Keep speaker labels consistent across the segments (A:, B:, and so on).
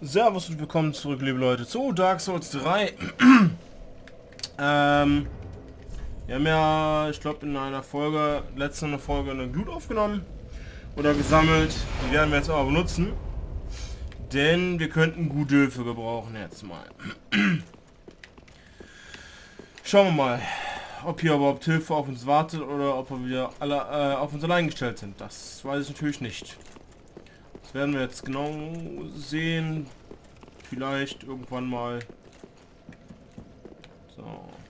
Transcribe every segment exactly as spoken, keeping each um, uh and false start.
A: Servus und willkommen zurück, liebe Leute, zu Dark Souls drei. ähm, wir haben ja, ich glaube, in einer Folge, letzte Folge eine Glut aufgenommen oder gesammelt. Die werden wir jetzt aber benutzen, denn wir könnten gute Hilfe gebrauchen jetzt mal. Schauen wir mal, ob hier überhaupt Hilfe auf uns wartet oder ob wir wieder alle äh, auf uns allein gestellt sind. Das weiß ich natürlich nicht. Das werden wir jetzt genau sehen. Vielleicht irgendwann mal. So.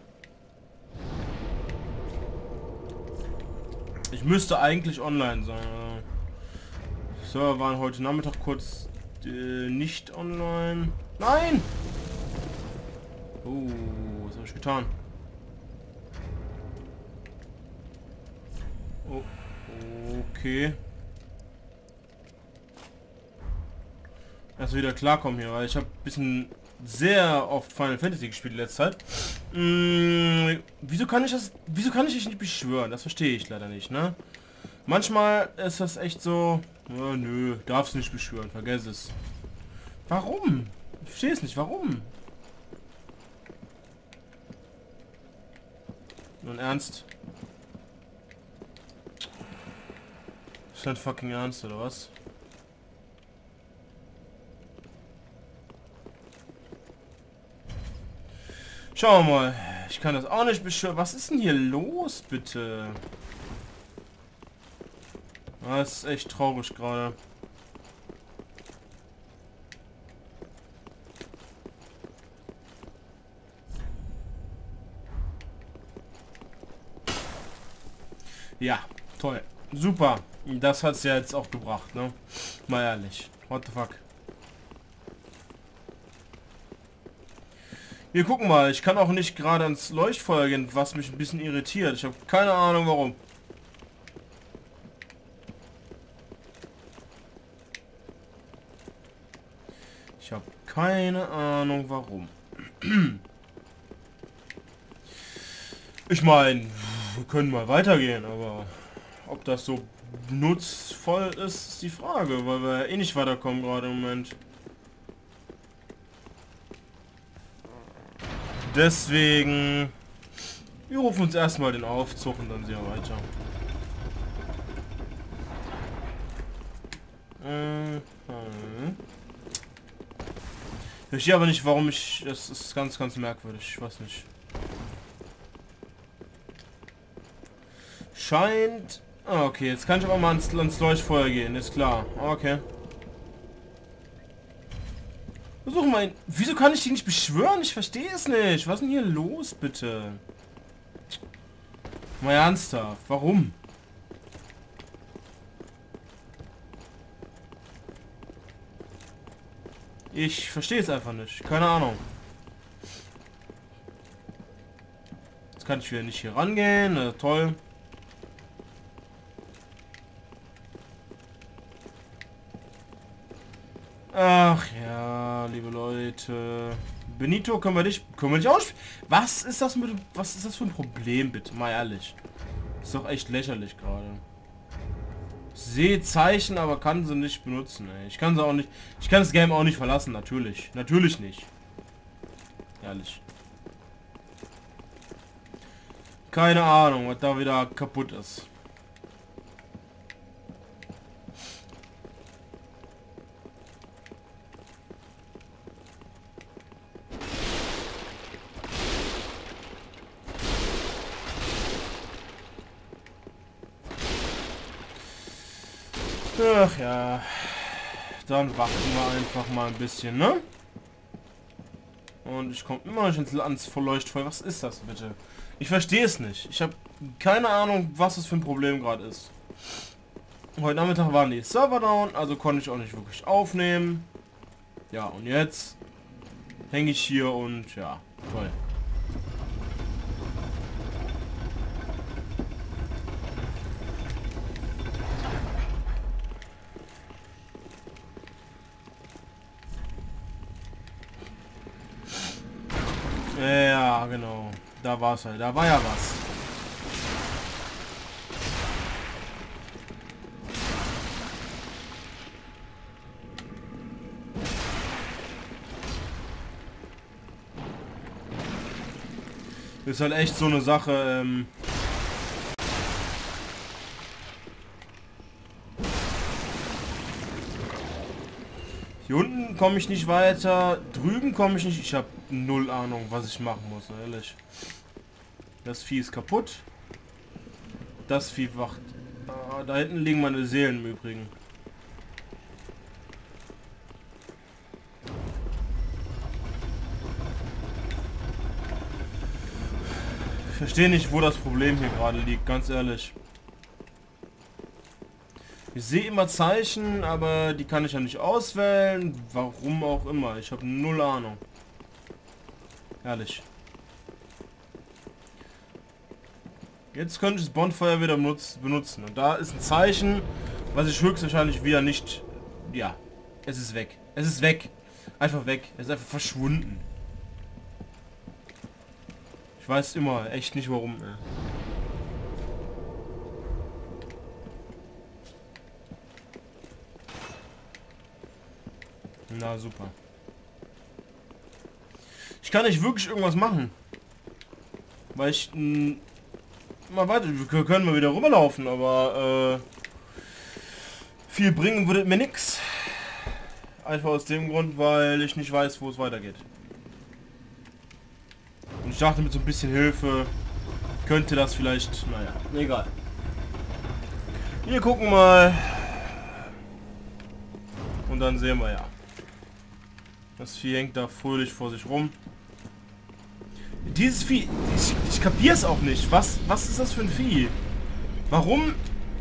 A: Ich müsste eigentlich online sein. Server waren heute Nachmittag kurz äh, nicht online. Nein! Oh, was habe ich getan? Oh, okay. Erst wieder klarkommen hier, weil ich habe ein bisschen sehr oft Final Fantasy gespielt in letzter Zeit. Hm, wieso kann ich das, wieso kann ich dich nicht beschwören? Das verstehe ich leider nicht, ne? Manchmal ist das echt so, oh, nö, darfst nicht beschwören, vergiss es. Warum? Ich verstehe es nicht, warum? Nun ernst? Ist das fucking ernst, oder was? Schauen wir mal. Ich kann das auch nicht beschwören. Was ist denn hier los, bitte? Das ist echt traurig gerade. Ja, toll. Super. Das hat es ja jetzt auch gebracht, ne? Mal ehrlich. What the fuck? Wir gucken mal. Ich kann auch nicht gerade ans Leuchtfeuer gehen, was mich ein bisschen irritiert. Ich habe keine Ahnung warum. Ich habe keine Ahnung warum. Ich meine, wir können mal weitergehen, aber ob das so nutzvoll ist, ist die Frage, weil wir eh nicht weiterkommen gerade im Moment. Deswegen, wir rufen uns erstmal den Aufzug und dann sehen wir weiter. Mhm. Ich verstehe aber nicht, warum ich... Das ist ganz, ganz merkwürdig. Ich weiß nicht. Scheint... Ah, okay, jetzt kann ich aber mal ans, ans Leuchtfeuer gehen, ist klar. Okay. Versuch mal. Wieso kann ich die nicht beschwören? Ich verstehe es nicht. Was ist denn hier los, bitte? Mal ernsthaft. Warum? Ich verstehe es einfach nicht. Keine Ahnung. Jetzt kann ich wieder nicht hier rangehen. Na, toll. Ach ja, liebe Leute. Benito, können wir nicht, können wir nicht ausspielen? Was ist das mit, was ist das für ein Problem, bitte? Mal ehrlich. Ist doch echt lächerlich gerade. Sehe Zeichen, aber kann sie nicht benutzen, ey. Ich kann sie auch nicht, ich kann das Game auch nicht verlassen, natürlich. Natürlich nicht. Ehrlich. Keine Ahnung, was da wieder kaputt ist. Ach ja, dann warten wir einfach mal ein bisschen, ne? Und ich komme immer nicht ins, ans Leuchtfeuer. Was ist das bitte? Ich verstehe es nicht. Ich habe keine Ahnung, was es für ein Problem gerade ist. Heute Nachmittag waren die Server down, also konnte ich auch nicht wirklich aufnehmen. Ja, und jetzt hänge ich hier und ja, toll. Ja, genau. Da war es halt. Da war ja was. Ist halt echt so eine Sache, ähm... Hier unten komme ich nicht weiter, drüben komme ich nicht. Ich habe null Ahnung, was ich machen muss, ehrlich. Das Vieh ist kaputt. Das Vieh wacht. Ah, da hinten liegen meine Seelen im Übrigen. Ich verstehe nicht, wo das Problem hier gerade liegt, ganz ehrlich. Ich sehe immer Zeichen, aber die kann ich ja nicht auswählen. Warum auch immer. Ich habe null Ahnung. Ehrlich. Jetzt könnte ich das Bonfeuer wieder benutzen. Und da ist ein Zeichen, was ich höchstwahrscheinlich wieder nicht... Ja, es ist weg. Es ist weg. Einfach weg. Es ist einfach verschwunden. Ich weiß immer echt nicht warum. Ey. Na super. Ich kann nicht wirklich irgendwas machen. Weil ich... Mh, mal warte, wir können mal wieder rüberlaufen, aber... Äh, viel bringen würde mir nichts. Einfach aus dem Grund, weil ich nicht weiß, wo es weitergeht. Und ich dachte, mit so ein bisschen Hilfe könnte das vielleicht... Naja, egal. Wir gucken mal. Und dann sehen wir ja. Das Vieh hängt da fröhlich vor sich rum. Dieses Vieh... Ich, ich kapiere es auch nicht. Was, was ist das für ein Vieh? Warum...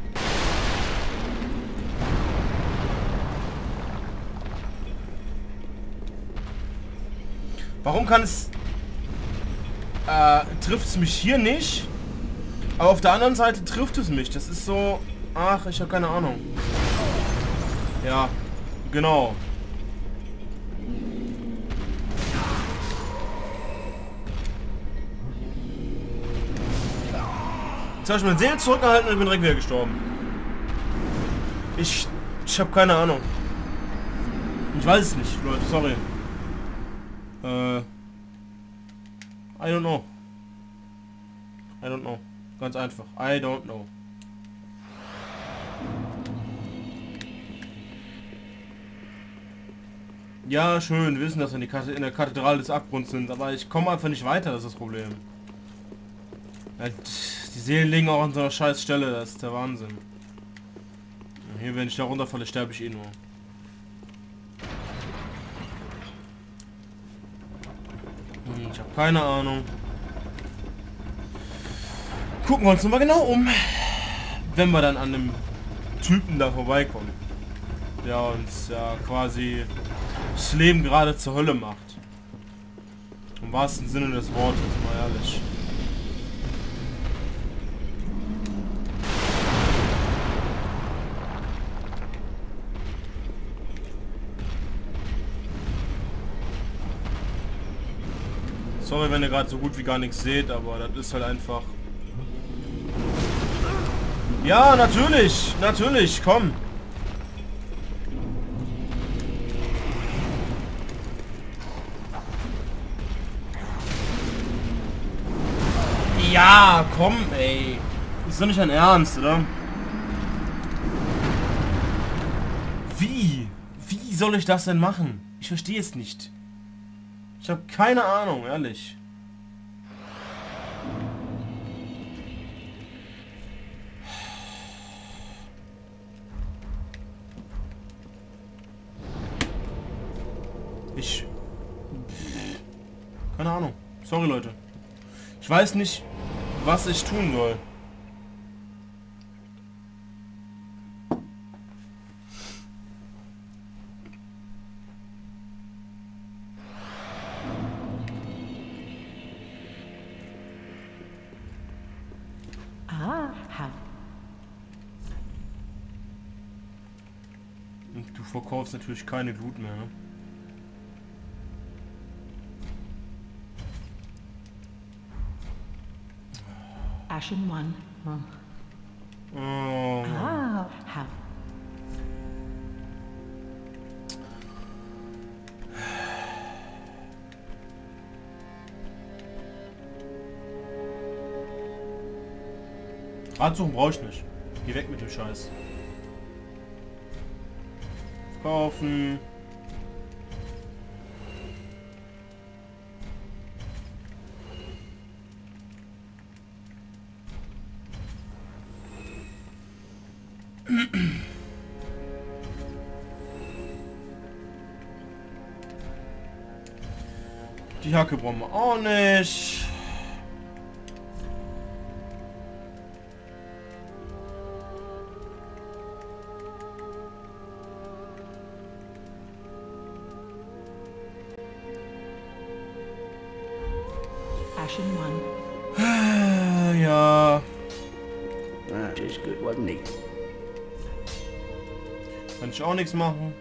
A: Warum kann es... Äh, trifft es mich hier nicht? Aber auf der anderen Seite trifft es mich. Das ist so... Ach, ich habe keine Ahnung. Ja, genau. Jetzt habe ich meine Seele zurückgehalten und bin direkt wieder gestorben. Ich... Ich habe keine Ahnung. Ich weiß es nicht, Leute. Sorry. Äh... I don't know. I don't know. Ganz einfach. I don't know. Ja, schön, wir wissen, dass wir in, die in der Kathedrale des Abgrunds sind, aber ich komme einfach nicht weiter, das ist das Problem. Ja, die Seelen liegen auch an so einer scheiß Stelle, das ist der Wahnsinn. Und hier, wenn ich da runterfalle, sterbe ich eh nur. Hm, ich habe keine Ahnung. Gucken wir uns nochmal genau um, wenn wir dann an dem Typen da vorbeikommen, der uns ja quasi das Leben gerade zur Hölle macht. Im wahrsten Sinne des Wortes, mal ehrlich. Sorry, wenn ihr gerade so gut wie gar nichts seht, aber das ist halt einfach... Ja, natürlich, natürlich, komm. Ja, komm, ey. Ist doch nicht dein Ernst, oder? Wie? Wie soll ich das denn machen? Ich verstehe es nicht. Ich habe keine Ahnung, ehrlich. Ich... Keine Ahnung. Sorry, Leute. Ich weiß nicht, was ich tun soll. Und du verkaufst natürlich keine Glut mehr, ne?
B: Ashen one. Oh.
A: Oh.
B: Ah, have.
A: Drahtsuchen brauche ich nicht. Geh weg mit dem Scheiß. Kaufen. Die Hacke brauchen wir auch nicht.
B: Ashen One.
A: Ja.
C: That is good, wasn't he?
A: Kann ich auch nichts machen.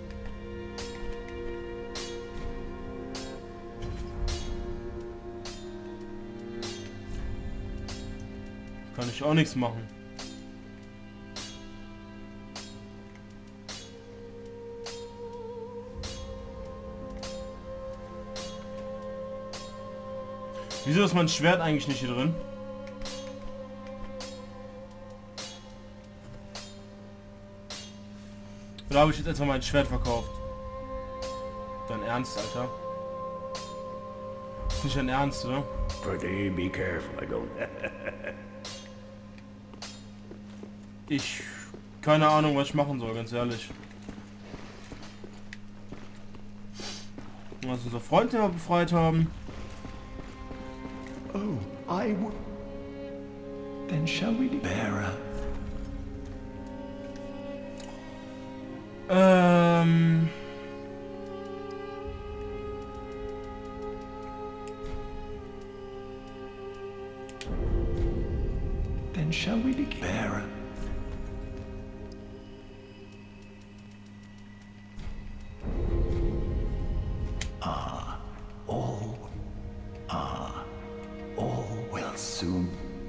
A: Kann ich auch nichts machen. Wieso ist mein Schwert eigentlich nicht hier drin? Oder habe ich jetzt erstmal mein Schwert verkauft? Dein Ernst, Alter? Ist nicht dein Ernst, oder?
C: Pretty be careful, I don't.
A: Ich... Keine Ahnung, was ich machen soll, ganz ehrlich. Was unser Freund, den wir befreit haben.
C: Oh, I would. Then shall we bearer?
A: Ähm...
C: Then shall we begin? Bearer. Ah, all. Ah, all will soon.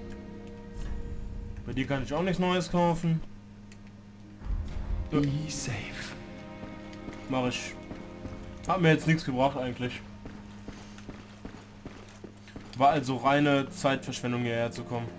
A: Bei dir kann ich auch nichts Neues kaufen.
C: Be safe.
A: Mach ich. Hat mir jetzt nichts gebracht eigentlich. War also reine Zeitverschwendung, hierher zu kommen.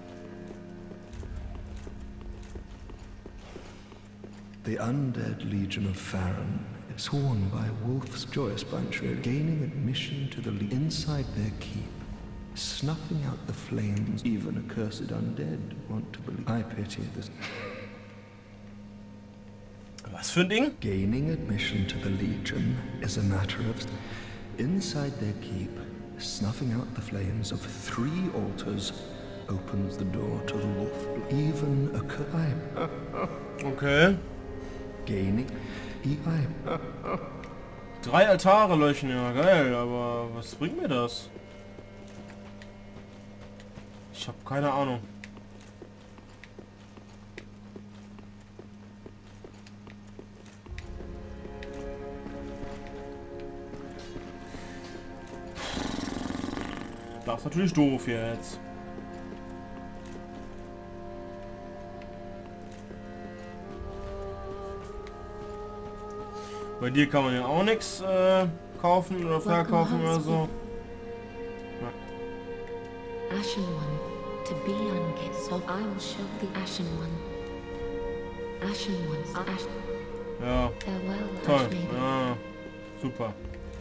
D: The undead Legion of Farron, sworn by Wolf's Joyous Bunch, are gaining admission to the le inside their keep, snuffing out the flames. Even accursed undead want to believe. I pity this.
A: Was für ein Ding?
D: Gaining admission to the Legion is a matter of inside their keep, snuffing out the flames of three altars opens the door to the wolf. Even a cur-
A: Okay.
D: Gaining. I
A: Drei Altare leuchten, ja geil, aber was bringt mir das? Ich habe keine Ahnung. Das ist natürlich doof jetzt. Bei dir kann man ja auch nichts äh, kaufen oder verkaufen oder so. Ja.
E: Ashen One, to be unget, so I will show the Ashen One. Ashen One's Ash.
A: Ja,
E: Farewell,
A: toll.
E: Ash Maiden.
A: Ja, super.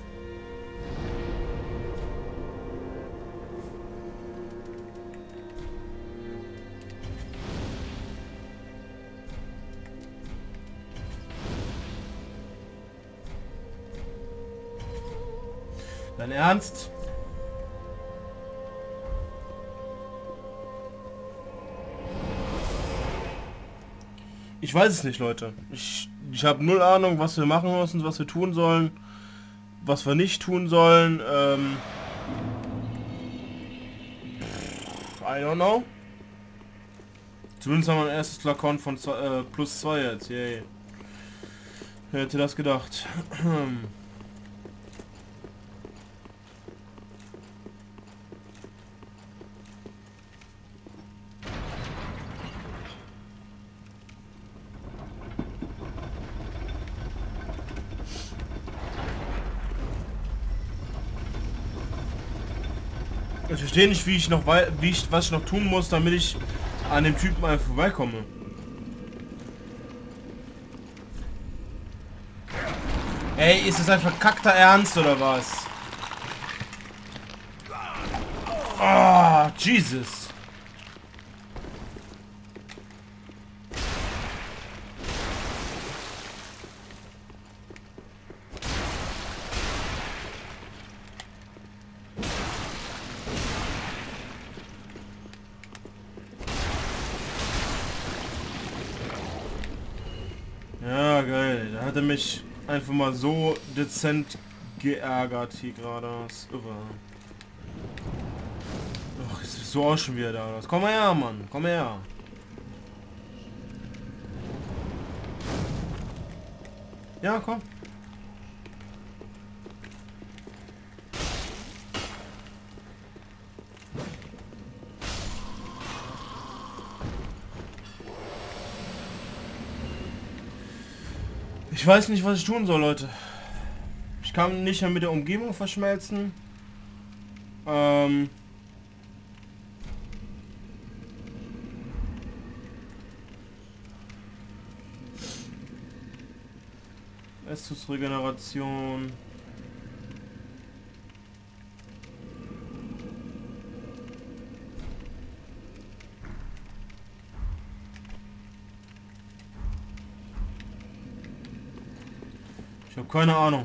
A: Dein Ernst? Ich weiß es nicht, Leute. Ich, ich habe null Ahnung, was wir machen müssen, was wir tun sollen, was wir nicht tun sollen. Ähm, I don't know. Zumindest haben wir ein erstes Flakon von zwei, äh, plus zwei jetzt. Yay. Wer hätte das gedacht? Ich verstehe nicht, wie ich noch wei wie ich was ich noch tun muss, damit ich an dem Typen einfach vorbeikomme. Ey, ist das ein verkackter Ernst oder was? Oh, Jesus. Ja, geil. Da hat er mich einfach mal so dezent geärgert hier gerade. Das ist irre. Ach, jetzt bist du auch schon wieder da. Komm mal her, Mann. Komm her. Ja, komm. Ich weiß nicht, was ich tun soll, Leute. Ich kann nicht mehr mit der Umgebung verschmelzen. Ähm... Estus-Regeneration. Ich habe keine Ahnung.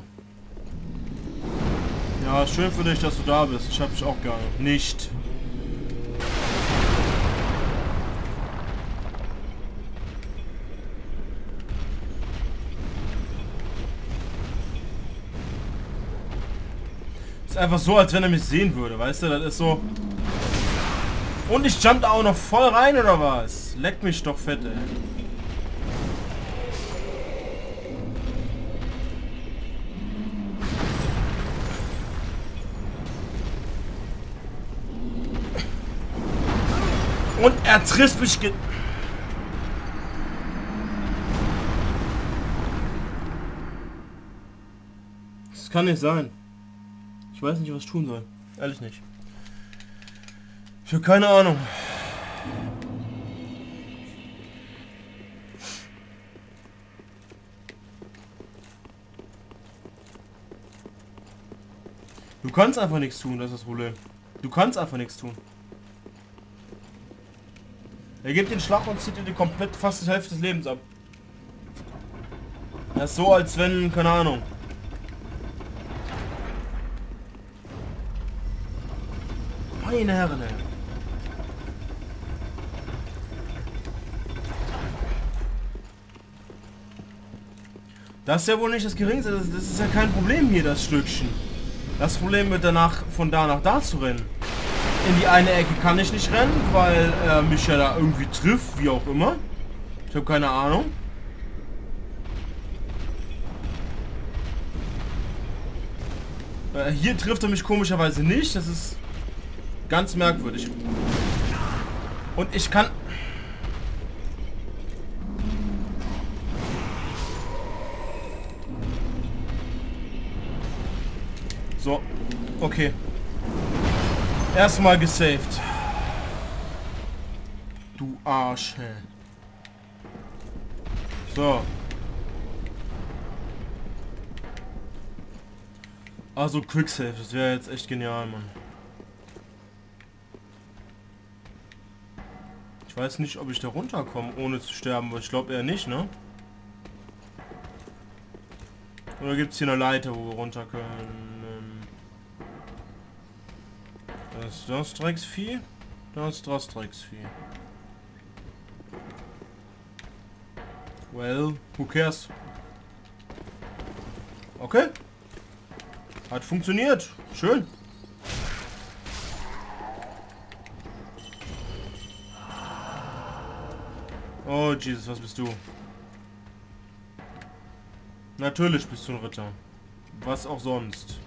A: Ja, schön für dich, dass du da bist. Ich habe dich auch gerne. Nicht. Ist einfach so, als wenn er mich sehen würde, weißt du? Das ist so. Und ich jump da auch noch voll rein, oder was? Leck mich doch fett, ey. Und er trifft mich ge... Das kann nicht sein. Ich weiß nicht, was ich tun soll. Ehrlich nicht. Ich habe keine Ahnung. Du kannst einfach nichts tun, das ist das Problem. Du kannst einfach nichts tun. Er gibt den Schlag und zieht dir die komplett fast die Hälfte des Lebens ab. Das ist so, als wenn, keine Ahnung. Meine Herren, ey. Das ist ja wohl nicht das Geringste. Das, das ist ja kein Problem hier, das Stückchen. Das Problem wird danach, von da nach da zu rennen. In die eine Ecke kann ich nicht rennen, weil er mich ja da irgendwie trifft, wie auch immer. Ich habe keine Ahnung. Äh, hier trifft er mich komischerweise nicht. Das ist ganz merkwürdig. Und ich kann... So, okay. Erstmal gesaved. Du Arsch, hä. So. Also Quicksave, das wäre jetzt echt genial, Mann. Ich weiß nicht, ob ich da runterkomme, ohne zu sterben, aber ich glaube eher nicht, ne? Oder gibt es hier eine Leiter, wo wir runter können? Das ist das Drecksvieh. Das ist das Drecksvieh. Well, who cares? Okay. Hat funktioniert. Schön. Oh Jesus, was bist du? Natürlich bist du ein Ritter. Was auch sonst.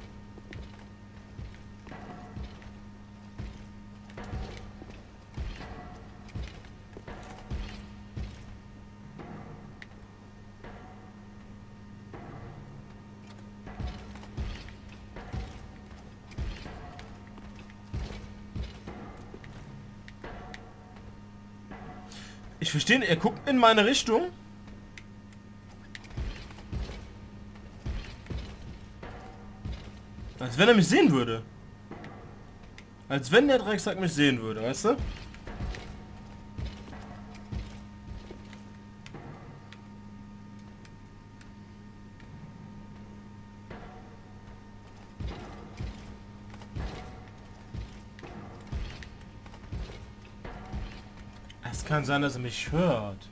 A: Ich verstehe nicht, er guckt in meine Richtung. Als wenn er mich sehen würde. Als wenn der Drecksack mich sehen würde, weißt du? Es kann sein, dass er mich hört.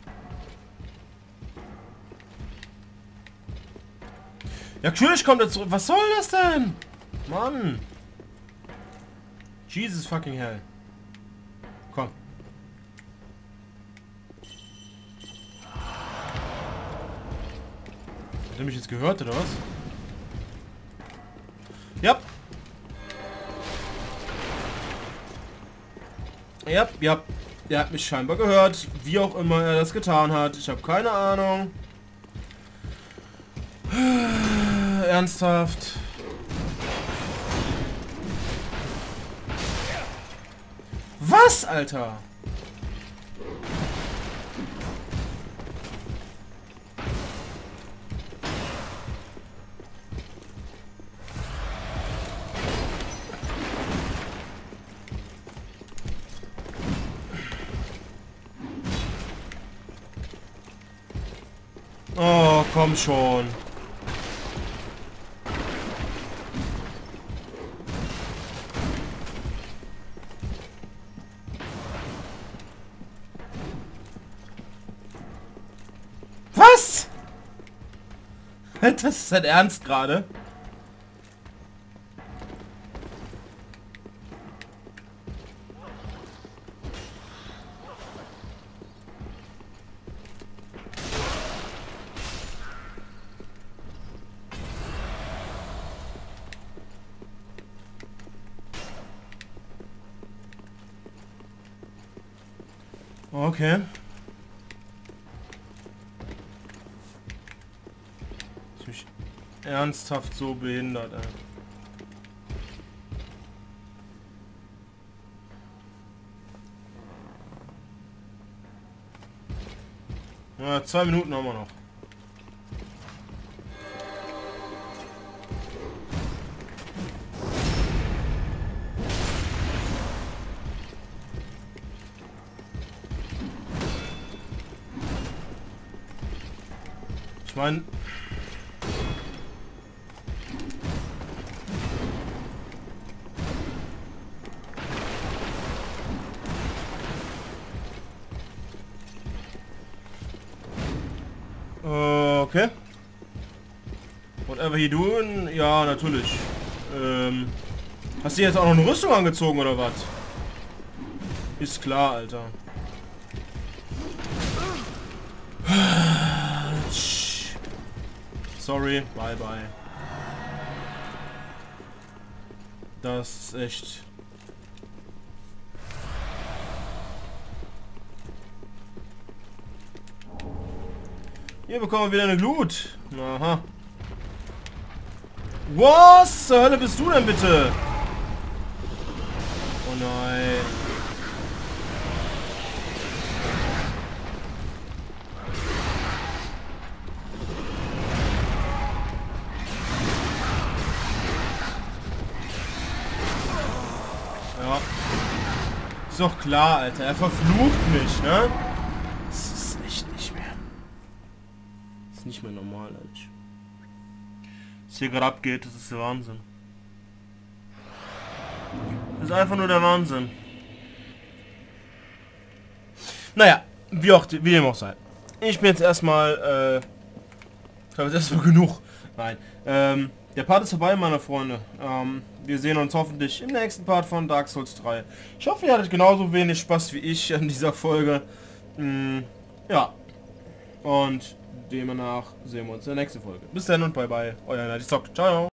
A: Ja, natürlich kommt er zurück. Was soll das denn? Mann. Jesus fucking hell. Komm. Hat er mich jetzt gehört, oder was? Ja. Ja, ja. Er hat mich scheinbar gehört. Wie auch immer er das getan hat. Ich habe keine Ahnung. Ernsthaft. Was, Alter? Oh, komm schon. Was? Das ist halt ernst gerade. Okay. Ich mich ernsthaft so behindert, ey. Ja, zwei Minuten haben wir noch. Ich meine... Okay. Whatever he doing? Ja, natürlich. Ähm, hast du jetzt auch noch eine Rüstung angezogen oder was? Ist klar, Alter. Sorry, bye bye. Das ist echt... Hier bekommen wir wieder eine Glut. Aha. Was zur Hölle bist du denn bitte? Oh nein. Ja. Ist doch klar, Alter. Er verflucht mich, ne? Das ist echt nicht mehr. Das ist nicht mehr normal, Alter. Was hier gerade abgeht, das ist der Wahnsinn. Das ist einfach nur der Wahnsinn. Naja, wie auch wie dem auch sei. Ich bin jetzt erstmal, äh, ich habe jetzt erstmal genug. Nein. Ähm, der Part ist vorbei, meine Freunde. Ähm, wir sehen uns hoffentlich im nächsten Part von Dark Souls drei. Ich hoffe, ihr hattet genauso wenig Spaß wie ich an dieser Folge. Mm, ja. Und demnach sehen wir uns in der nächsten Folge. Bis dann und bye bye. Euer Nightizockt. Ciao.